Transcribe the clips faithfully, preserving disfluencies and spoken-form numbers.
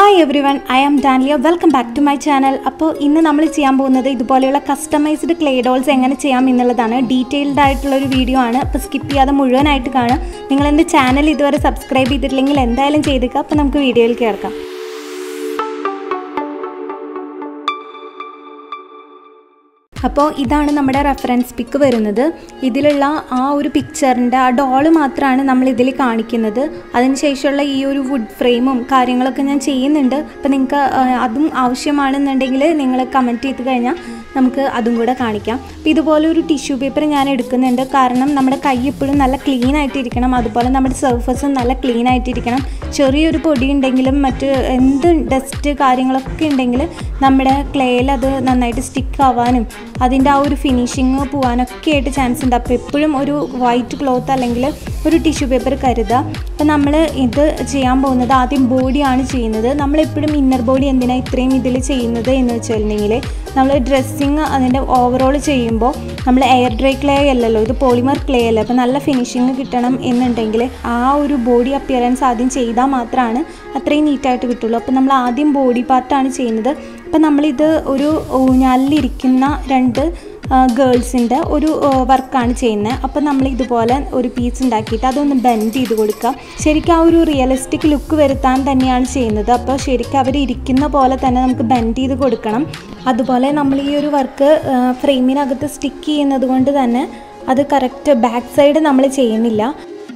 Hi everyone, I am Dania. Welcome back to my channel. അപ്പോൾ ഇന്ന് നമ്മൾ ചെയ്യാൻ പോകുന്നത് ഇതുപോലെയുള്ള കസ്റ്റമൈസ്ഡ് ക്ലേ ഡോൾസ് എങ്ങനെ ചെയ്യാം എന്നുള്ളതാണ്. ഡീറ്റെയിൽഡ് ആയിട്ടുള്ള ഒരു വീഡിയോ ആണ്. അപ്പോൾ സ്കിപ്പ് ചെയ്യാതെ മുഴുവനായിട്ട് കാണാം. നിങ്ങൾ എൻ്റെ ചാനൽ ഇതുവരെ സബ്സ്ക്രൈബ് ചെയ്തിട്ടില്ലെങ്കിൽ എന്തായാലും ചെയ്തേക്കുക. അപ്പോൾ നമുക്ക് വീഡിയോയിൽ കേൾക്കാം. അപ്പോൾ ഇതാണ് നമ്മുടെ റെഫറൻസ് പിക്ക് വരുന്നത്. ഇതിലുള്ള ആ ഒരു പിക്ചറിൻ്റെ ആ ഡോള് മാത്രമാണ് നമ്മൾ ഇതിൽ കാണിക്കുന്നത്. അതിനുശേഷമുള്ള ഈ ഒരു വുഡ് ഫ്രെയിമും കാര്യങ്ങളൊക്കെ ഞാൻ ചെയ്യുന്നുണ്ട്. അപ്പോൾ നിങ്ങൾക്ക് അതും ആവശ്യമാണെന്നുണ്ടെങ്കിൽ നിങ്ങൾ കമൻറ്റ് ചെയ്ത് കഴിഞ്ഞാൽ നമുക്ക് അതും കൂടെ കാണിക്കാം. അപ്പോൾ ഇതുപോലെ ഒരു ടിഷ്യൂ പേപ്പർ ഞാൻ എടുക്കുന്നുണ്ട്. കാരണം നമ്മുടെ കൈ എപ്പോഴും നല്ല ക്ലീൻ ആയിട്ടിരിക്കണം, അതുപോലെ നമ്മുടെ സർഫസും നല്ല ക്ലീൻ ആയിട്ടിരിക്കണം. ചെറിയൊരു പൊടി ഉണ്ടെങ്കിലും മറ്റ് എന്ത് ഡസ്റ്റ് കാര്യങ്ങളൊക്കെ ഉണ്ടെങ്കിൽ നമ്മുടെ ക്ലേയിൽ അത് നന്നായിട്ട് സ്റ്റിക്ക് ആവാനും അതിൻ്റെ ആ ഒരു ഫിനിഷിങ് പോകാനൊക്കെ ആയിട്ട് ചാൻസ് ഉണ്ട്. അപ്പോൾ എപ്പോഴും ഒരു വൈറ്റ് ക്ലോത്ത് അല്ലെങ്കിൽ ഒരു ടിഷ്യൂ പേപ്പർ കരുതുക. അപ്പോൾ നമ്മൾ ഇത് ചെയ്യാൻ പോകുന്നത് ആദ്യം ബോഡിയാണ് ചെയ്യുന്നത്. നമ്മളെപ്പോഴും ഇന്നർ ബോഡി എന്തിനാണ് ഇത്രയും ഇതിൽ ചെയ്യുന്നത് എന്ന് വെച്ചിട്ടുണ്ടെങ്കിൽ നമ്മൾ ഡ്രസ്സിങ് അതിൻ്റെ ഓവറോൾ ചെയ്യുമ്പോൾ നമ്മൾ എയർ ഡ്രൈ ക്ലേ അല്ലല്ലോ, ഇത് പോളിമർ ക്ലേ അല്ല. അപ്പോൾ നല്ല ഫിനിഷിങ് കിട്ടണം എന്നുണ്ടെങ്കിൽ ആ ഒരു ബോഡി അപ്പിയറൻസ് ആദ്യം ചെയ്താൽ മാത്രമാണ് അത്രയും നീറ്റായിട്ട് കിട്ടുള്ളൂ. അപ്പോൾ നമ്മൾ ആദ്യം ബോഡി പാർട്ടാണ് ചെയ്യുന്നത്. അപ്പോൾ നമ്മളിത് ഒരു ഊഞ്ഞാലിലിരിക്കുന്ന രണ്ട് ഗേൾസിൻ്റെ ഒരു വർക്കാണ് ചെയ്യുന്നത്. അപ്പോൾ നമ്മൾ ഇതുപോലെ ഒരു പീസ് ഉണ്ടാക്കിയിട്ട് അതൊന്ന് ബെൻഡ് ചെയ്ത് കൊടുക്കുക. ശരിക്കും ആ ഒരു റിയലിസ്റ്റിക് ലുക്ക് വരുത്താൻ തന്നെയാണ് ചെയ്യുന്നത്. അപ്പോൾ ശരിക്കും അവർ ഇരിക്കുന്ന പോലെ തന്നെ നമുക്ക് ബെൻഡ് ചെയ്ത് കൊടുക്കണം. അതുപോലെ നമ്മൾ ഈ ഒരു വർക്ക് ഫ്രെയിമിനകത്ത് സ്റ്റിക്ക് ചെയ്യുന്നത് കൊണ്ട് തന്നെ അത് കറക്റ്റ് ബാക്ക് സൈഡ് നമ്മൾ ചെയ്യുന്നില്ല.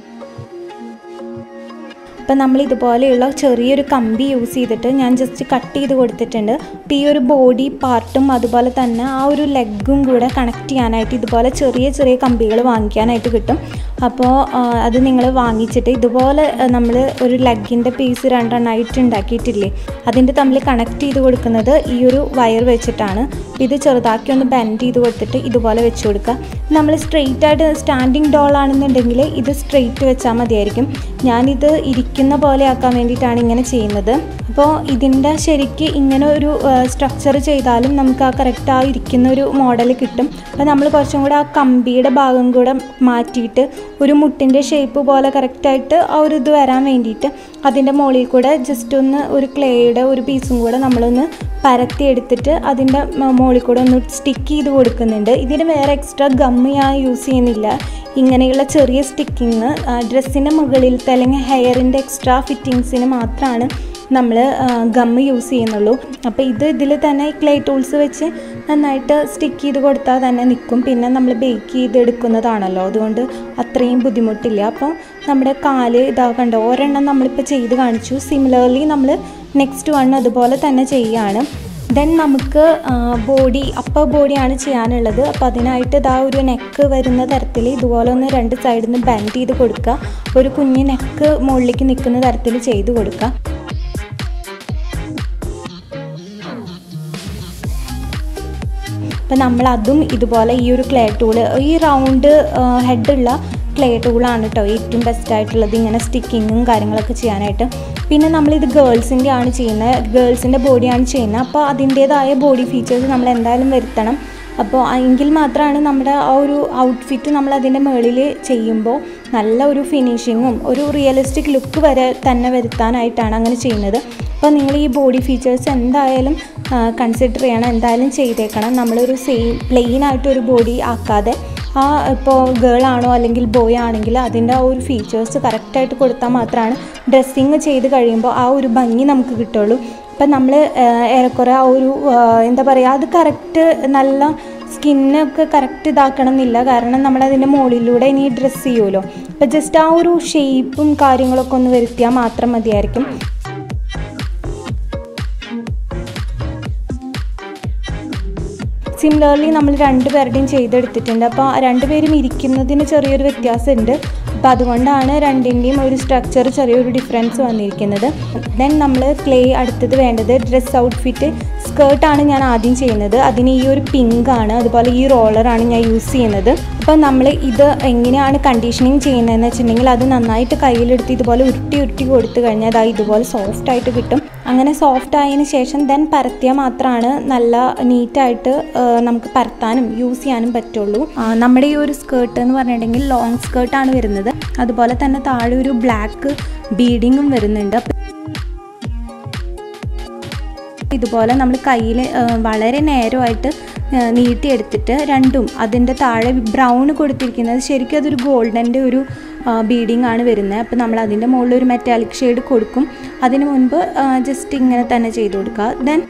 അപ്പം നമ്മൾ ഇതുപോലെയുള്ള ചെറിയൊരു കമ്പി യൂസ് ചെയ്തിട്ട് ഞാൻ ജസ്റ്റ് കട്ട് ചെയ്ത് കൊടുത്തിട്ടുണ്ട്. അപ്പോൾ ഈ ഒരു ബോഡി പാർട്ടും അതുപോലെ തന്നെ ആ ഒരു ലെഗും കൂടെ കണക്ട് ചെയ്യാനായിട്ട് ഇതുപോലെ ചെറിയ ചെറിയ കമ്പികൾ വാങ്ങിക്കാനായിട്ട് കിട്ടും. അപ്പോൾ അത് നിങ്ങൾ വാങ്ങിച്ചിട്ട് ഇതുപോലെ നമ്മൾ ഒരു ലെഗിൻ്റെ പീസ് രണ്ടെണ്ണമായിട്ട് ഉണ്ടാക്കിയിട്ടില്ലേ, അതിൻ്റെ തമ്മിൽ കണക്ട് ചെയ്ത് കൊടുക്കുന്നത് ഈ ഒരു വയർ വെച്ചിട്ടാണ്. ഇത് ചെറുതാക്കി ഒന്ന് ബെൻഡ് ചെയ്ത് കൊടുത്തിട്ട് ഇതുപോലെ വെച്ച് കൊടുക്കുക. നമ്മൾ സ്ട്രെയിറ്റ് ആയിട്ട് സ്റ്റാൻഡിങ് ഡോൾ ആണെന്നുണ്ടെങ്കിൽ ഇത് സ്ട്രെയിറ്റ് വെച്ചാൽ മതിയായിരിക്കും. ഞാനിത് ഇരിക്കുന്ന പോലെ ആക്കാൻ വേണ്ടിയിട്ടാണ് ഇങ്ങനെ ചെയ്യുന്നത്. അപ്പോൾ ഇതിൻ്റെ ശരിക്ക് ഇങ്ങനെ ഒരു സ്ട്രക്ചർ ചെയ്താലും നമുക്ക് ആ കറക്റ്റ് ആ ഇരിക്കുന്ന ഒരു മോഡൽ കിട്ടും. അപ്പോൾ നമ്മൾ കുറച്ചും കൂടെ ആ കമ്പിയുടെ ഭാഗം കൂടെ മാറ്റിയിട്ട് ഒരു മുട്ടിൻ്റെ ഷേപ്പ് പോലെ കറക്റ്റായിട്ട് ആ ഒരു ഇത് വരാൻ വേണ്ടിയിട്ട് അതിൻ്റെ മുകളിൽ കൂടെ ജസ്റ്റ് ഒന്ന് ഒരു ക്ലേയുടെ ഒരു പീസും കൂടെ നമ്മളൊന്ന് പരത്തി എടുത്തിട്ട് അതിൻ്റെ മുകളിൽ കൂടെ ഒന്ന് സ്റ്റിക്ക് ചെയ്ത് കൊടുക്കുന്നുണ്ട്. ഇതിന് വേറെ എക്സ്ട്രാ ഗമ്മ് ഞാൻ യൂസ് ചെയ്യുന്നില്ല. ഇങ്ങനെയുള്ള ചെറിയ സ്റ്റിക്കിങ് ഡ്രസ്സിൻ്റെ മുകളിലത്തെ അല്ലെങ്കിൽ ഹെയറിൻ്റെ എക്സ്ട്രാ ഫിറ്റിങ്സിന് മാത്രമാണ് നമ്മൾ ഗമ്മ് യൂസ് ചെയ്യുന്നുള്ളൂ. അപ്പോൾ ഇത് ഇതിൽ തന്നെ ക്ലേ ടൂൾസ് വെച്ച് നന്നായിട്ട് സ്റ്റിക്ക് ചെയ്ത് കൊടുത്താൽ തന്നെ നിൽക്കും. പിന്നെ നമ്മൾ ബേക്ക് ചെയ്തെടുക്കുന്നതാണല്ലോ, അതുകൊണ്ട് അത്രയും ബുദ്ധിമുട്ടില്ല. അപ്പോൾ നമ്മുടെ കാല് ഇതാകണ്ട ഒരെണ്ണം നമ്മളിപ്പോൾ ചെയ്ത് കാണിച്ചു. സിമിലർലി നമ്മൾ നെക്സ്റ്റ് വൺ അതുപോലെ തന്നെ ചെയ്യുകയാണ്. ദെൻ നമുക്ക് ബോഡി അപ്പർ ബോഡിയാണ് ചെയ്യാനുള്ളത്. അപ്പോൾ അതിനായിട്ട് ഇതാ ഒരു നെക്ക് വരുന്ന തരത്തിൽ ഇതുപോലെ ഒന്ന് രണ്ട് സൈഡിൽ നിന്ന് ബെൻഡ് ചെയ്ത് കൊടുക്കുക. ഒരു കുഞ്ഞ് നെക്ക് മുകളിലേക്ക് നിൽക്കുന്ന തരത്തിൽ ചെയ്ത് കൊടുക്കുക. അപ്പം നമ്മളതും ഇതുപോലെ ഈ ഒരു ക്ലേ ടൂള്, ഈ റൗണ്ട് ഹെഡുള്ള ക്ലേ ടൂളാണ് കേട്ടോ ഏറ്റവും ബെസ്റ്റ് ആയിട്ടുള്ളത് ഇങ്ങനെ സ്റ്റിക്കിങ്ങും കാര്യങ്ങളൊക്കെ ചെയ്യാനായിട്ട്. പിന്നെ നമ്മളിത് ഗേൾസിൻ്റെ ആണ് ചെയ്യുന്നത്, ഗേൾസിൻ്റെ ബോഡിയാണ് ചെയ്യുന്നത്. അപ്പോൾ അതിൻ്റേതായ ബോഡി ഫീച്ചേഴ്സ് നമ്മൾ എന്തായാലും വരുത്തണം. അപ്പോൾ എങ്കിൽ മാത്രമാണ് നമ്മുടെ ആ ഒരു ഔട്ട്ഫിറ്റ് നമ്മൾ അതിൻ്റെ മുകളിൽ ചെയ്യുമ്പോൾ നല്ല ഒരു ഫിനിഷിങ്ങും ഒരു റിയലിസ്റ്റിക് ലുക്ക് വരെ തന്നെ വരുത്താനായിട്ടാണ് അങ്ങനെ ചെയ്യുന്നത്. അപ്പോൾ നിങ്ങൾ ഈ ബോഡി ഫീച്ചേഴ്സ് എന്തായാലും കൺസിഡർ ചെയ്യണം, എന്തായാലും ചെയ്തേക്കണം. നമ്മളൊരു സെയിം പ്ലെയിൻ ആയിട്ടൊരു ബോഡി ആക്കാതെ ആ ഇപ്പോൾ ഗേൾ ആണോ അല്ലെങ്കിൽ ബോയ് ആണെങ്കിൽ അതിൻ്റെ ആ ഒരു ഫീച്ചേഴ്സ് കറക്റ്റായിട്ട് കൊടുത്താൽ മാത്രമാണ് ഡ്രസ്സിങ് ചെയ്ത് കഴിയുമ്പോൾ ആ ഒരു ഭംഗി നമുക്ക് കിട്ടുള്ളൂ. അപ്പം നമ്മൾ ഏറെക്കുറെ ആ ഒരു എന്താ പറയുക അത് കറക്റ്റ് നല്ല സ്കിന്നൊക്കെ കറക്റ്റ് ഇതാക്കണം എന്നില്ല. കാരണം നമ്മളതിൻ്റെ മുകളിലൂടെ ഇനി ഡ്രസ്സ് ചെയ്യുമല്ലോ. അപ്പോൾ ജസ്റ്റ് ആ ഒരു ഷേപ്പും കാര്യങ്ങളൊക്കെ ഒന്ന് വരുത്തിയാൽ മാത്രം മതിയായിരിക്കും. സിമിലർലി നമ്മൾ രണ്ടുപേരുടെയും ചെയ്തെടുത്തിട്ടുണ്ട്. അപ്പോൾ രണ്ടുപേരും ഇരിക്കുന്നതിന് ചെറിയൊരു വ്യത്യാസമുണ്ട്. അപ്പോൾ അതുകൊണ്ടാണ് രണ്ടിൻ്റെയും ഒരു സ്ട്രക്ചർ ചെറിയൊരു ഡിഫറൻസ് വന്നിരിക്കുന്നത്. ദെൻ നമ്മൾ ക്ലേ അടുത്തത് വേണ്ടത് ഡ്രസ് ഔട്ട്ഫിറ്റ് സ്കേർട്ടാണ് ഞാൻ ആദ്യം ചെയ്യുന്നത്. അതിന് ഈ ഒരു പിങ്ക് ആണ്, അതുപോലെ ഈ റോളറാണ് ഞാൻ യൂസ് ചെയ്യുന്നത്. അപ്പോൾ നമ്മൾ ഇത് എങ്ങനെയാണ് കണ്ടീഷനിങ് ചെയ്യുന്നതെന്ന് വെച്ചിട്ടുണ്ടെങ്കിൽ അത് നന്നായിട്ട് കയ്യിലെടുത്ത് ഇതുപോലെ ഉരുട്ടി ഉരുട്ടി കൊടുത്തു കഴിഞ്ഞാൽ അത് ഇതുപോലെ സോഫ്റ്റായിട്ട് കിട്ടും. അങ്ങനെ സോഫ്റ്റ് ആയതിനു ശേഷം ദെൻ പരത്തിയാൽ മാത്രമാണ് നല്ല നീറ്റായിട്ട് നമുക്ക് പരത്താനും യൂസ് ചെയ്യാനും പറ്റുള്ളൂ. നമ്മുടെ ഈ ഒരു സ്കേർട്ട് എന്ന് പറഞ്ഞിട്ടുണ്ടെങ്കിൽ ലോങ് സ്കേർട്ടാണ് വരുന്നത്. അതുപോലെ തന്നെ താഴെ ഒരു ബ്ലാക്ക് ബീഡിങ്ങും വരുന്നുണ്ട്. ഇതുപോലെ നമ്മൾ കയ്യിൽ വളരെ നേരമായിട്ട് നീട്ടിയെടുത്തിട്ട് രണ്ടും അതിൻ്റെ താഴെ ബ്രൗൺ കൊടുത്തിരിക്കുന്നത് ശരിക്കും അതൊരു ഗോൾഡൻ്റെ ഒരു ബീഡിങ് ആണ് വരുന്നത്. അപ്പോൾ നമ്മൾ അതിൻ്റെ മുകളിൽ ഒരു മെറ്റാലിക് ഷെയ്ഡ് കൊടുക്കും. അതിന് മുൻപ് ജസ്റ്റ് ഇങ്ങനെ തന്നെ ചെയ്ത് കൊടുക്കുക. ദെൻ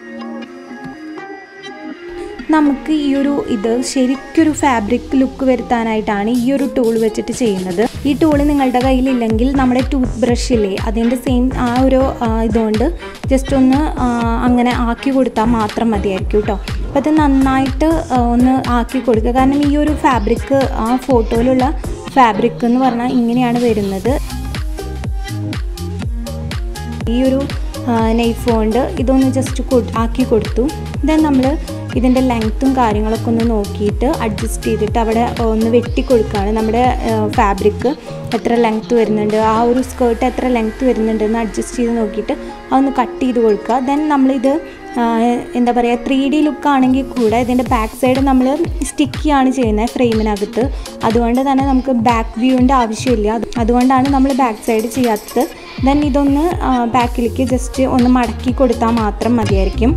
നമുക്ക് ഈ ഒരു ഇത് ശരിക്കൊരു ഫാബ്രിക് ലുക്ക് വരുത്താനായിട്ടാണ് ഈ ഒരു ടൂൾ വെച്ചിട്ട് ചെയ്യുന്നത്. ഈ ടൂൾ നിങ്ങളുടെ കയ്യിലില്ലെങ്കിൽ നമ്മുടെ ടൂത്ത് ബ്രഷില്ലേ അതിൻ്റെ സെയിം ആ ഒരു ഇതുകൊണ്ട് ജസ്റ്റ് ഒന്ന് അങ്ങനെ ആക്കി കൊടുത്താൽ മാത്രം മതിയായിരിക്കും കേട്ടോ. അപ്പോൾ അത് നന്നായിട്ട് ഒന്ന് ആക്കി കൊടുക്കുക. കാരണം ഈ ഒരു ഫാബ്രിക് ആ ഫോട്ടോയിലുള്ള ഫാബ്രിക് എന്ന് പറഞ്ഞാൽ ഇങ്ങനെയാണ് വരുന്നത്. ഈ ഒരു നൈഫ് കൊണ്ട് ഇതൊന്ന് ജസ്റ്റ് ആക്കി കൊടുത്തു. ദെൻ നമ്മൾ ഇതിൻ്റെ ലെങ്ത്തും കാര്യങ്ങളൊക്കെ ഒന്ന് നോക്കിയിട്ട് അഡ്ജസ്റ്റ് ചെയ്തിട്ട് അവിടെ ഒന്ന് വെട്ടി കൊടുക്കുകയാണ്. നമ്മുടെ ഫാബ്രിക് എത്ര ലെങ്ത്ത് വരുന്നുണ്ട്, ആ ഒരു സ്കേർട്ട് എത്ര ലെങ്ത്ത് വരുന്നുണ്ടെന്ന് അഡ്ജസ്റ്റ് ചെയ്ത് നോക്കിയിട്ട് അതൊന്ന് കട്ട് ചെയ്ത് കൊടുക്കുക. ദെൻ നമ്മളിത് എന്താ പറയുക ത്രീ ഡി ലുക്കാണെങ്കിൽ കൂടെ ഇതിൻ്റെ ബാക്ക് സൈഡ് നമ്മൾ സ്റ്റിക്കിയാണ് ചെയ്യുന്നത് ഫ്രെയിമിനകത്ത്. അതുകൊണ്ട് തന്നെ നമുക്ക് ബാക്ക് വ്യൂവിൻ്റെ ആവശ്യമില്ല. അതുകൊണ്ടാണ് നമ്മൾ ബാക്ക് സൈഡ് ചെയ്യാത്തത്. ദെൻ ഇതൊന്ന് ബാക്കിലേക്ക് ജസ്റ്റ് ഒന്ന് മടക്കി കൊടുത്താൽ മാത്രം മതിയായിരിക്കും.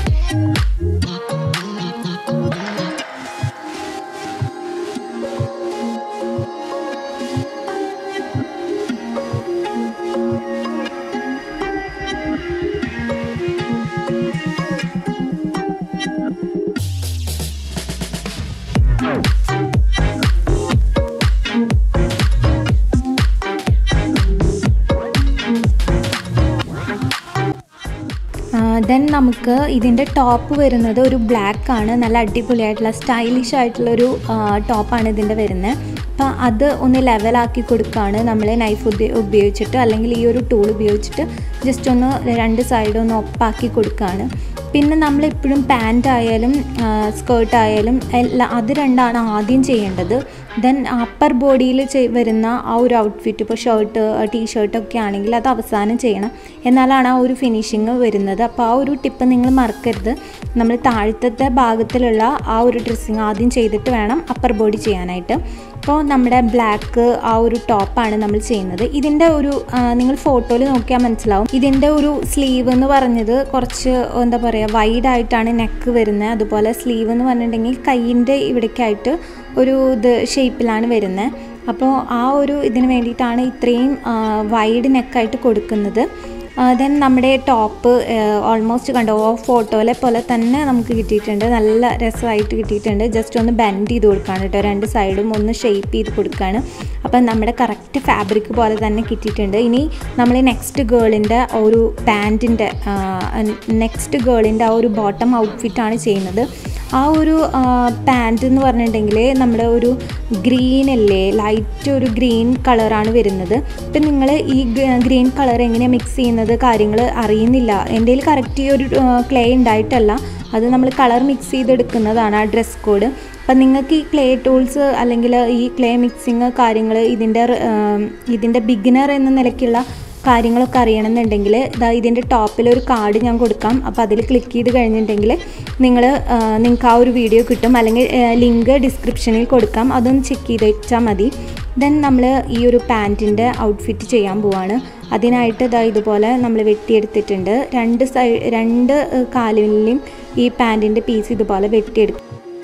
ദെൻ നമുക്ക് ഇതിൻ്റെ ടോപ്പ് വരുന്നത് ഒരു ബ്ലാക്ക് ആണ്. നല്ല അടിപൊളിയായിട്ടുള്ള സ്റ്റൈലിഷ് ആയിട്ടുള്ളൊരു ടോപ്പാണ് ഇതിൻ്റെ വരുന്നത്. അപ്പോൾ അത് ഒന്ന് ലെവലാക്കി കൊടുക്കുകയാണ് നമ്മൾ നൈഫ് ഉപയോഗിച്ചിട്ട്, അല്ലെങ്കിൽ ഈ ഒരു ടൂൾ ഉപയോഗിച്ചിട്ട് ജസ്റ്റ് ഒന്ന് രണ്ട് സൈഡും ഒന്ന് ഒപ്പാക്കി കൊടുക്കുകയാണ്. പിന്നെ നമ്മളെപ്പോഴും പാൻ്റ് ആയാലും സ്കേർട്ടായാലും എല്ലാം അത് രണ്ടാണ് ആദ്യം ചെയ്യേണ്ടത്. ദെൻ അപ്പർ ബോഡിയിൽ വരുന്ന ആ ഒരു ഔട്ട്ഫിറ്റ്, ഇപ്പോൾ ഷർട്ട് ടീ ഷർട്ടൊക്കെ ആണെങ്കിൽ അത് അവസാനം ചെയ്യണം, എന്നാലാണ് ആ ഒരു ഫിനിഷിങ് വരുന്നത്. അപ്പോൾ ആ ഒരു ടിപ്പ് നിങ്ങൾ മറക്കരുത്. നമ്മൾ താഴത്തെ ഭാഗത്തിലുള്ള ആ ഒരു ഡ്രസ്സിങ് ആദ്യം ചെയ്തിട്ട് വേണം അപ്പർ ബോഡി ചെയ്യാനായിട്ട്. അപ്പോൾ നമ്മുടെ ബ്ലാക്ക് ആ ഒരു ടോപ്പാണ് നമ്മൾ ചെയ്യുന്നത്. ഇതിൻ്റെ ഒരു നിങ്ങൾ ഫോട്ടോയിൽ നോക്കിയാൽ മനസ്സിലാവും. ഇതിൻ്റെ ഒരു സ്ലീവ് എന്ന് പറഞ്ഞത് കുറച്ച് എന്താ പറയുക വൈഡായിട്ടാണ് നെക്ക് വരുന്നത്. അതുപോലെ സ്ലീവ് എന്ന് പറഞ്ഞിട്ടുണ്ടെങ്കിൽ കൈയിൻ്റെ ഇവിടേക്കായിട്ട് ഒരു ഇത് ഷേപ്പിലാണ് വരുന്നത്. അപ്പോൾ ആ ഒരു ഇതിന് വേണ്ടിയിട്ടാണ് ഇത്രയും വൈഡ് നെക്കായിട്ട് കൊടുക്കുന്നത്. ദെൻ നമ്മുടെ ടോപ്പ് ഓൾമോസ്റ്റ് കണ്ടോ ഫോട്ടോയിലെ പോലെ തന്നെ നമുക്ക് കിട്ടിയിട്ടുണ്ട്. നല്ല രസമായിട്ട് കിട്ടിയിട്ടുണ്ട്. ജസ്റ്റ് ഒന്ന് ബെൻഡ് ചെയ്ത് കൊടുക്കുകയാണ് കേട്ടോ. രണ്ട് സൈഡും ഒന്ന് ഷേപ്പ് ചെയ്ത് കൊടുക്കുകയാണ്. അപ്പം നമ്മുടെ കറക്റ്റ് ഫാബ്രിക് പോലെ തന്നെ കിട്ടിയിട്ടുണ്ട്. ഇനി നമ്മൾ നെക്സ്റ്റ് ഗേളിൻ്റെ ഒരു പാൻറ്റിൻ്റെ നെക്സ്റ്റ് ഗേളിൻ്റെ ആ ഒരു ബോട്ടം ഔട്ട്ഫിറ്റാണ് ചെയ്യുന്നത്. ആ ഒരു പാൻറ്റ് എന്ന് പറഞ്ഞിട്ടുണ്ടെങ്കിൽ നമ്മുടെ ഒരു ഗ്രീൻ അല്ലേ, ലൈറ്റ് ഒരു ഗ്രീൻ കളറാണ് വരുന്നത്. ഇപ്പം നിങ്ങൾ ഈ ഗ്രീൻ കളർ എങ്ങനെയാണ് മിക്സ് ചെയ്യുന്നത് കാര്യങ്ങൾ അറിയുന്നില്ല. എൻ്റെ കയ്യിൽ കറക്റ്റ് ഈ ഒരു ക്ലേ ഉണ്ടായിട്ടല്ല, അത് നമ്മൾ കളർ മിക്സ് ചെയ്തെടുക്കുന്നതാണ് ആ ഡ്രസ് കോഡ്. അപ്പം നിങ്ങൾക്ക് ഈ ക്ലേ ടൂൾസ് അല്ലെങ്കിൽ ഈ ക്ലേ മിക്സിങ് കാര്യങ്ങൾ ഇതിൻ്റെ ഇതിൻ്റെ ബിഗിനർ എന്ന നിലയ്ക്കുള്ള കാര്യങ്ങളൊക്കെ അറിയണമെന്നുണ്ടെങ്കിൽ ഇതാ ഇതിൻ്റെ ടോപ്പിലൊരു കാർഡ് ഞാൻ കൊടുക്കാം. അപ്പോൾ അതിൽ ക്ലിക്ക് ചെയ്ത് കഴിഞ്ഞിട്ടുണ്ടെങ്കിൽ നിങ്ങൾ നിങ്ങൾക്ക് ആ ഒരു വീഡിയോ കിട്ടും, അല്ലെങ്കിൽ ലിങ്ക് ഡിസ്ക്രിപ്ഷനിൽ കൊടുക്കാം. അതൊന്ന് ചെക്ക് ചെയ്ത് വെച്ചാൽ മതി. ദെൻ നമ്മൾ ഈ ഒരു പാൻറ്റിൻ്റെ ഔട്ട്ഫിറ്റ് ചെയ്യാൻ പോവാണ്. അതിനായിട്ട് ഇതാ ഇതുപോലെ നമ്മൾ വെട്ടിയെടുത്തിട്ടുണ്ട്. രണ്ട് സൈ രണ്ട് കാലിലും ഈ പാൻറ്റിൻ്റെ പീസ് ഇതുപോലെ വെട്ടിയെടുക്കും.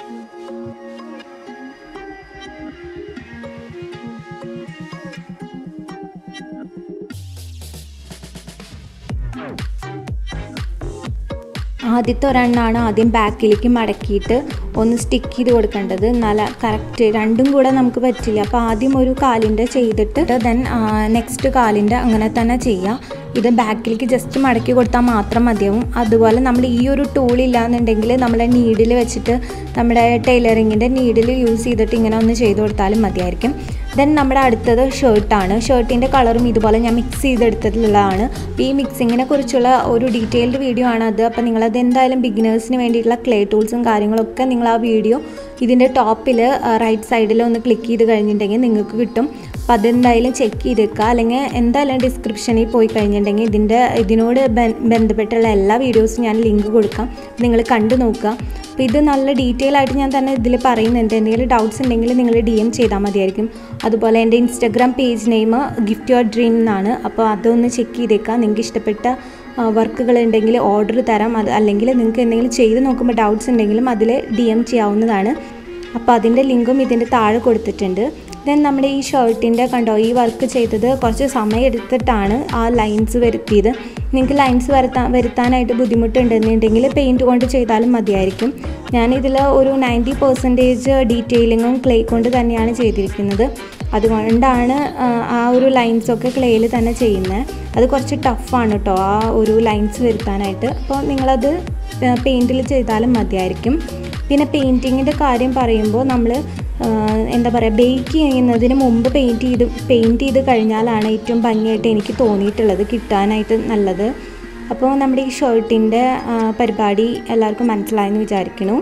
ആദ്യത്തെ ഒരെണ്ണമാണ് ആദ്യം ബാക്കിലേക്ക് മടക്കിയിട്ട് ഒന്ന് സ്റ്റിക്ക് ചെയ്ത് കൊടുക്കേണ്ടത്. നല്ല കറക്റ്റ് രണ്ടും കൂടെ നമുക്ക് പറ്റില്ല. അപ്പോൾ ആദ്യം ഒരു കാലിൻ്റെ ചെയ്തിട്ട് ദെൻ നെക്സ്റ്റ് കാലിൻ്റെ അങ്ങനെ തന്നെ ചെയ്യുക. ഇത് ബാക്കിലേക്ക് ജസ്റ്റ് മടക്കി കൊടുത്താൽ മാത്രം മതിയാവും. അതുപോലെ നമ്മൾ ഈ ഒരു ടൂൾ ഇല്ലാന്നുണ്ടെങ്കിൽ നമ്മളെ നീഡിൽ വെച്ചിട്ട് നമ്മുടെ ടൈലറിങ്ങിൻ്റെ നീഡിൽ യൂസ് ചെയ്തിട്ട് ഇങ്ങനെ ഒന്ന് ചെയ്ത് കൊടുത്താലും മതിയായിരിക്കും. ദെൻ നമ്മുടെ അടുത്തത് ഷർട്ടാണ്. ഷർട്ടിൻ്റെ കളറും ഇതുപോലെ ഞാൻ മിക്സ് ചെയ്തെടുത്തിട്ടുള്ളതാണ്. ഈ മിക്സിങ്ങിനെ കുറിച്ചുള്ള ഒരു ഡീറ്റെയിൽഡ് വീഡിയോ ആണ് അത്. അപ്പോൾ നിങ്ങളത് എന്തായാലും ബിഗിനേഴ്സിന് വേണ്ടിയിട്ടുള്ള ക്ലേ ടൂൾസും കാര്യങ്ങളൊക്കെ നിങ്ങൾ ആ വീഡിയോ ഇതിൻ്റെ ടോപ്പിൽ റൈറ്റ് സൈഡിൽ ഒന്ന് ക്ലിക്ക് ചെയ്ത് കഴിഞ്ഞിട്ടുണ്ടെങ്കിൽ നിങ്ങൾക്ക് കിട്ടും. അപ്പോൾ അതെന്തായാലും ചെക്ക് ചെയ്ത് വെക്കുക. അല്ലെങ്കിൽ എന്തായാലും ഡിസ്ക്രിപ്ഷനിൽ പോയി കഴിഞ്ഞിട്ടുണ്ടെങ്കിൽ ഇതിൻ്റെ ഇതിനോട് ബന്ധപ്പെട്ടുള്ള എല്ലാ വീഡിയോസും ഞാൻ ലിങ്ക് കൊടുക്കാം, നിങ്ങൾ കണ്ടു നോക്കുക. അപ്പോൾ ഇത് നല്ല ഡീറ്റെയിൽ ആയിട്ട് ഞാൻ തന്നെ ഇതിൽ പറയുന്നുണ്ട്. എന്തെങ്കിലും ഡൗട്ട്സ് ഉണ്ടെങ്കിൽ നിങ്ങൾ ഡി എം ചെയ്താൽ മതിയായിരിക്കും. അതുപോലെ എൻ്റെ Instagram page name gift your dream എന്നാണ്. അപ്പോൾ അതൊന്ന് ചെക്ക് ചെയ്തേക്കാം. നിങ്ങൾക്ക് ഇഷ്ടപ്പെട്ട വർക്കുകൾ ഉണ്ടെങ്കിൽ ഓർഡർ തരാം. അത് അല്ലെങ്കിൽ നിങ്ങൾക്ക് എന്തെങ്കിലും ചെയ്ത് നോക്കുമ്പോൾ ഡൗട്ട്സ് ഉണ്ടെങ്കിലും അതിൽ ഡി എം ചെയ്യാവുന്നതാണ്. അപ്പോൾ അതിൻ്റെ ലിങ്കും ഇതിൻ്റെ താഴെ കൊടുത്തിട്ടുണ്ട്. ദെൻ നമ്മുടെ ഈ ഷർട്ടിൻ്റെ കണ്ടോ ഈ വർക്ക് ചെയ്തത് കുറച്ച് സമയം എടുത്തിട്ടാണ് ആ ലൈൻസ് വരുത്തിയത്. നിങ്ങൾക്ക് ലൈൻസ് വരുത്താൻ വരുത്താനായിട്ട് ബുദ്ധിമുട്ടുണ്ടെന്നുണ്ടെങ്കിൽ പെയിൻറ്റ് കൊണ്ട് ചെയ്താലും മതിയായിരിക്കും. ഞാനിതിൽ ഒരു നയൻറ്റി പെർസെൻറ്റേജ് ഡീറ്റെയിലിങ്ങും ക്ലേ കൊണ്ട് തന്നെയാണ് ചെയ്തിരിക്കുന്നത്. അതുകൊണ്ടാണ് ആ ഒരു ലൈൻസൊക്കെ ക്ലേയിൽ തന്നെ ചെയ്യുന്നത്. അത് കുറച്ച് ടഫാണ് കേട്ടോ ആ ഒരു ലൈൻസ് വരുത്താനായിട്ട്. അപ്പോൾ നിങ്ങളത് പെയിൻറ്റിൽ ചെയ്താലും മതിയായിരിക്കും. പിന്നെ പെയിൻറ്റിങ്ങിൻ്റെ കാര്യം പറയുമ്പോൾ നമ്മൾ എന്താ പറയുക, ബേക്ക് ചെയ്യുന്നതിന് മുമ്പ് പെയിൻറ്റ് ചെയ്ത് പെയിൻറ്റ് ചെയ്ത് കഴിഞ്ഞാലാണ് ഏറ്റവും ഭംഗിയായിട്ട് എനിക്ക് തോന്നിയിട്ടുള്ളത്, കിട്ടാനായിട്ട് നല്ലത്. അപ്പോൾ നമ്മുടെ ഈ ഷർട്ടിൻ്റെ പരിപാടി എല്ലാവർക്കും മനസ്സിലായെന്ന് വിചാരിക്കുന്നു.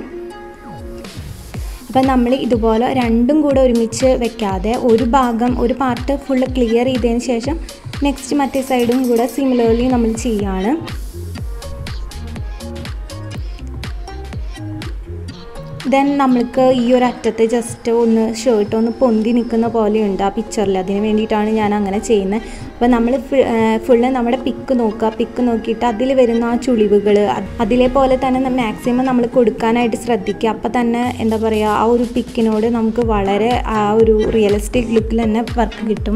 അപ്പം നമ്മൾ ഇതുപോലെ രണ്ടും കൂടെ ഒരുമിച്ച് വെക്കാതെ ഒരു ഭാഗം ഒരു പാർട്ട് ഫുള്ള് ക്ലിയർ ചെയ്തതിന് ശേഷം നെക്സ്റ്റ് മറ്റേ സൈഡും കൂടെ സിമിലർലി നമ്മൾ ചെയ്യുകയാണ്. ദെൻ നമ്മൾക്ക് ഈ ഒരു അറ്റത്ത് ജസ്റ്റ് ഒന്ന് ഷർട്ട് ഒന്ന് പൊന്തി നിൽക്കുന്ന പോലെയുണ്ട് ആ പിക്ചറിൽ. അതിന് വേണ്ടിയിട്ടാണ് ഞാൻ അങ്ങനെ ചെയ്യുന്നത്. അപ്പോൾ നമ്മൾ ഫുള്ള് നമ്മുടെ പിക്ക് നോക്കുക. പിക്ക് നോക്കിയിട്ട് അതിൽ വരുന്ന ആ ചുളിവുകൾ അതിലെ പോലെ തന്നെ മാക്സിമം നമ്മൾ കൊടുക്കാനായിട്ട് ശ്രദ്ധിക്കുക. അപ്പോൾ തന്നെ എന്താ പറയുക, ആ ഒരു പിക്കിനോട് നമുക്ക് വളരെ ആ ഒരു റിയലിസ്റ്റിക് ലുക്കിൽ തന്നെ വർക്ക് കിട്ടും.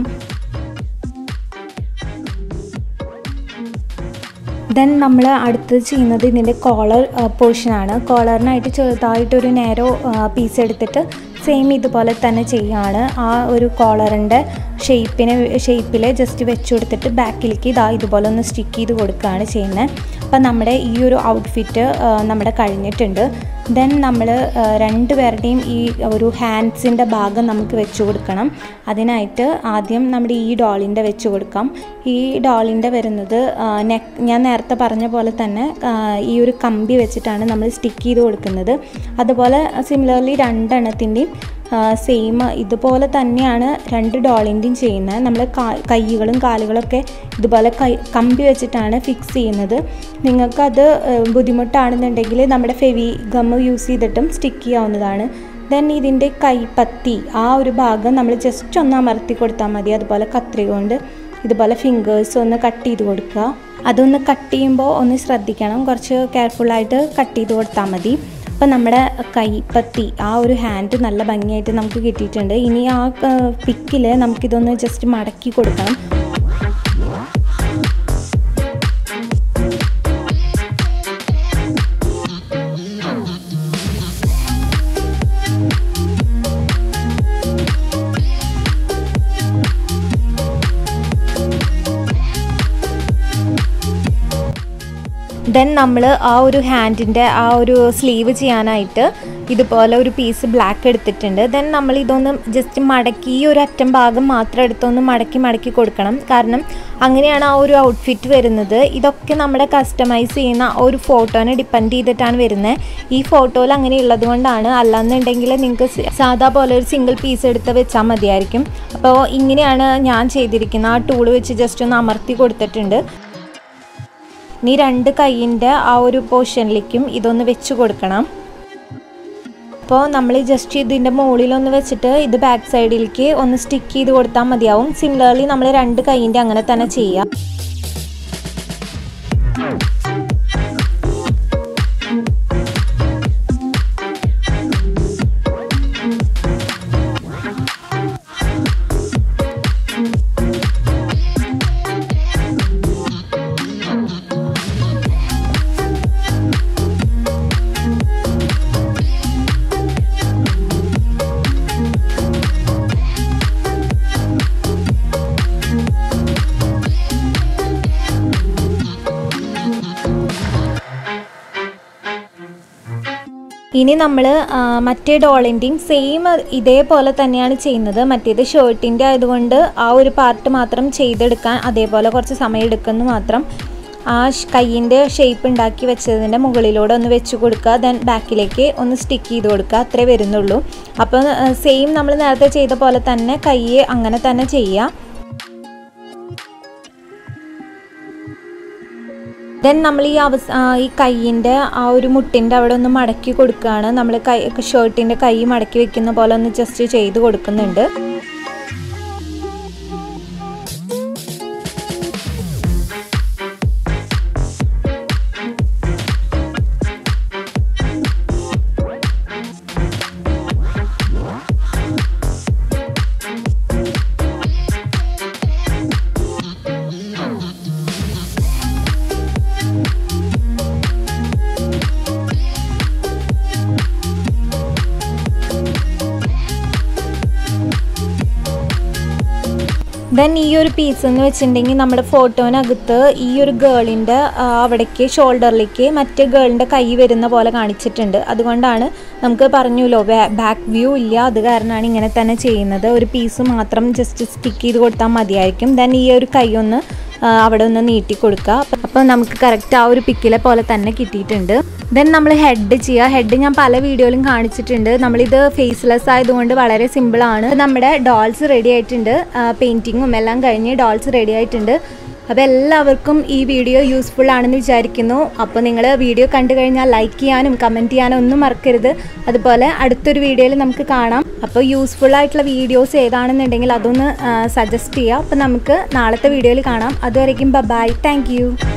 ദെൻ നമ്മൾ അടുത്തത് ചെയ്യുന്നത് ഇതിൻ്റെ കോളർ പോർഷനാണ്. കോളറിനായിട്ട് ചെറുതായിട്ടൊരു നേരോ പീസ് എടുത്തിട്ട് സെയിം ഇതുപോലെ തന്നെ ചെയ്യുകയാണ്. ആ ഒരു കോളറിൻ്റെ ഷേപ്പിനെ ഷേപ്പിൽ ജസ്റ്റ് വെച്ച് കൊടുത്തിട്ട് ബാക്കിലേക്ക് ഇതാ ഇതുപോലെ ഒന്ന് സ്റ്റിക്ക് ചെയ്ത് കൊടുക്കുകയാണ് ചെയ്യുന്നത്. അപ്പം നമ്മുടെ ഈ ഒരു ഔട്ട്ഫിറ്റ് നമ്മുടെ കഴിഞ്ഞിട്ടുണ്ട്. ദെൻ നമ്മൾ രണ്ട് പേരുടെയും ഈ ഒരു ഹാൻഡ്സിൻ്റെ ഭാഗം നമുക്ക് വെച്ച് കൊടുക്കണം. അതിനായിട്ട് ആദ്യം നമ്മുടെ ഈ ഡോളിൻ്റെ വെച്ച് കൊടുക്കാം. ഈ ഡോളിൻ്റെ വരുന്നത് നെക്ക് ഞാൻ നേരത്തെ പറഞ്ഞ പോലെ തന്നെ ഈ ഒരു കമ്പി വെച്ചിട്ടാണ് നമ്മൾ സ്റ്റിക്ക് ചെയ്ത് കൊടുക്കുന്നത്. അതുപോലെ സിമിലർലി രണ്ടെണ്ണത്തിൻ്റെയും സെയിം ഇതുപോലെ തന്നെയാണ് രണ്ട് ഡോളിൻ്റെയും ചെയ്യുന്നത്. നമ്മൾ കൈകളും കാലുകളൊക്കെ ഇതുപോലെ കൈ കമ്പി വെച്ചിട്ടാണ് ഫിക്സ് ചെയ്യുന്നത്. നിങ്ങൾക്കത് ബുദ്ധിമുട്ടാണെന്നുണ്ടെങ്കിൽ നമ്മുടെ ഫെവി ഗം യൂസ് ചെയ്തിട്ടും സ്റ്റിക്ക് ചെയ്യാവുന്നതാണ്. ദെൻ ഇതിൻ്റെ കൈപ്പത്തി ആ ഒരു ഭാഗം നമ്മൾ ജസ്റ്റ് ഒന്ന് അമർത്തി കൊടുത്താൽ മതി. അതുപോലെ കത്രിക കൊണ്ട് ഇതുപോലെ ഫിംഗേഴ്സ് ഒന്ന് കട്ട് ചെയ്ത് കൊടുക്കുക. അതൊന്ന് കട്ട് ചെയ്യുമ്പോൾ ഒന്ന് ശ്രദ്ധിക്കണം, കുറച്ച് കെയർഫുള്ളായിട്ട് കട്ട് ചെയ്ത് കൊടുത്താൽ മതി. അപ്പം നമ്മുടെ കൈപ്പത്തി ആ ഒരു ഹാൻഡ് നല്ല ഭംഗിയായിട്ട് നമുക്ക് കിട്ടിയിട്ടുണ്ട്. ഇനി ആ പിക്കിൽ നമുക്കിതൊന്ന് ജസ്റ്റ് മടക്കി കൊടുക്കണം. ദെൻ നമ്മൾ ആ ഒരു ഹാൻഡിൻ്റെ ആ ഒരു സ്ലീവ് ചെയ്യാനായിട്ട് ഇതുപോലെ ഒരു പീസ് ബ്ലാക്ക് എടുത്തിട്ടുണ്ട്. ദെൻ നമ്മൾ ഇതൊന്ന് ജസ്റ്റ് മടക്കി ഈ ഒരു അറ്റം ഭാഗം മാത്രം എടുത്തൊന്ന് മടക്കി മടക്കി കൊടുക്കണം. കാരണം അങ്ങനെയാണ് ആ ഒരു ഔട്ട്ഫിറ്റ് വരുന്നത്. ഇതൊക്കെ നമ്മുടെ കസ്റ്റമൈസ് ചെയ്യുന്ന ഒരു ഫോട്ടോനെ ഡിപ്പെൻഡ് ചെയ്തിട്ടാണ് വരുന്നത്. ഈ ഫോട്ടോയിൽ അങ്ങനെ ഉള്ളത് കൊണ്ടാണ്. അല്ലാന്നുണ്ടെങ്കിൽ നിങ്ങൾക്ക് സാധാ പോലെ ഒരു സിംഗിൾ പീസ് എടുത്ത് വെച്ചാൽ മതിയായിരിക്കും. അപ്പോൾ ഇങ്ങനെയാണ് ഞാൻ ചെയ്തിരിക്കുന്നത്. ആ ടൂൾ വെച്ച് ജസ്റ്റ് ഒന്ന് അമർത്തി കൊടുത്തിട്ടുണ്ട്. ഇനി രണ്ട് കൈയിൻ്റെ ആ ഒരു പോർഷനിലേക്കും ഇതൊന്ന് വെച്ച് കൊടുക്കണം. അപ്പോൾ നമ്മൾ ജസ്റ്റ് ഇതിൻ്റെ മുകളിലൊന്ന് വെച്ചിട്ട് ഇത് ബാക്ക് സൈഡിലേക്ക് ഒന്ന് സ്റ്റിക്ക് ചെയ്ത് കൊടുത്താൽ മതിയാവും. സിമിലർലി നമ്മൾ രണ്ട് കൈയിൻ്റെ അങ്ങനെ തന്നെ ചെയ്യാം. ഇനി നമ്മൾ മറ്റേ ഡോളിൻ്റെയും സെയിം ഇതേപോലെ തന്നെയാണ് ചെയ്യുന്നത്. മറ്റേത് ഷർട്ടിൻ്റെ ആയതുകൊണ്ട് ആ ഒരു പാർട്ട് മാത്രം ചെയ്തെടുക്കാൻ അതേപോലെ കുറച്ച് സമയം എടുക്കുന്നു മാത്രം. ആ കയ്യിൻ്റെ ഷേപ്പ് ഉണ്ടാക്കി വെച്ചതിൻ്റെ മുകളിലൂടെ ഒന്ന് വെച്ച് കൊടുക്കുക. ദെൻ ബാക്കിലേക്ക് ഒന്ന് സ്റ്റിക്ക് ചെയ്ത് കൊടുക്കുക. അത്രേ വരുന്നുള്ളൂ. അപ്പോൾ സെയിം നമ്മൾ നേരത്തെ ചെയ്ത പോലെ തന്നെ കൈ അങ്ങനെ തന്നെ ചെയ്യുക. ദെൻ നമ്മൾ ഈ അവസ ഈ കൈയിൻ്റെ ആ ഒരു മുട്ടിൻ്റെ അവിടെ ഒന്ന് മടക്കി കൊടുക്കുകയാണ്. നമ്മൾ കൈ ഷർട്ടിൻ്റെ കൈ മടക്കി വെക്കുന്ന പോലെ ഒന്ന് ജസ്റ്റ് ചെയ്ത് കൊടുക്കുന്നുണ്ട്. ദെൻ ഈ ഒരു പീസ് എന്ന് വെച്ചിട്ടുണ്ടെങ്കിൽ നമ്മുടെ ഫോട്ടോനകത്ത് ഈ ഒരു ഗേളിൻ്റെ അവിടേക്ക് ഷോൾഡറിലേക്ക് മറ്റേ ഗേളിൻ്റെ കൈ വരുന്ന പോലെ കാണിച്ചിട്ടുണ്ട്. അതുകൊണ്ടാണ് നമുക്ക് പറഞ്ഞല്ലോ ബാക്ക് വ്യൂ ഇല്ല, അത് കാരണമാണ് ഇങ്ങനെ തന്നെ ചെയ്യുന്നത്. ഒരു പീസ് മാത്രം ജസ്റ്റ് സ്റ്റിക്ക് ചെയ്ത് കൊടുത്താൽ മതിയായിരിക്കും. ദെൻ ഈ ഒരു കൈ ഒന്ന് അവിടെ ഒന്ന് നീട്ടി കൊടുക്കുക. അപ്പോൾ നമുക്ക് കറക്റ്റ് ആ ഒരു പിക്കിലെ പോലെ തന്നെ കിട്ടിയിട്ടുണ്ട്. ദെൻ നമ്മൾ ഹെഡ് ചെയ്യുക. ഹെഡ് ഞാൻ പല വീഡിയോയിലും കാണിച്ചിട്ടുണ്ട്. നമ്മളിത് ഫേസ്ലെസ് ആയതുകൊണ്ട് വളരെ സിമ്പിളാണ്. നമ്മുടെ ഡോൾസ് റെഡി ആയിട്ടുണ്ട്, പെയിൻറ്റിങ്ങും എല്ലാം കഴിഞ്ഞ് ഡോൾസ് റെഡി ആയിട്ടുണ്ട്. അപ്പോൾ എല്ലാവർക്കും ഈ വീഡിയോ യൂസ്ഫുൾ ആണെന്ന് വിചാരിക്കുന്നു. അപ്പോൾ നിങ്ങൾ വീഡിയോ കണ്ടു കഴിഞ്ഞാൽ ലൈക്ക് ചെയ്യാനും കമൻറ്റ് ചെയ്യാനും ഒന്നും മറക്കരുത്. അതുപോലെ അടുത്തൊരു വീഡിയോയിൽ നമുക്ക് കാണാം. അപ്പോൾ യൂസ്ഫുൾ ആയിട്ടുള്ള വീഡിയോസ് ഏതാണെന്നുണ്ടെങ്കിൽ അതൊന്ന് സജസ്റ്റ് ചെയ്യുക. അപ്പോൾ നമുക്ക് നാളത്തെ വീഡിയോയിൽ കാണാം. അതുവരേക്കും ബൈ, താങ്ക് യു.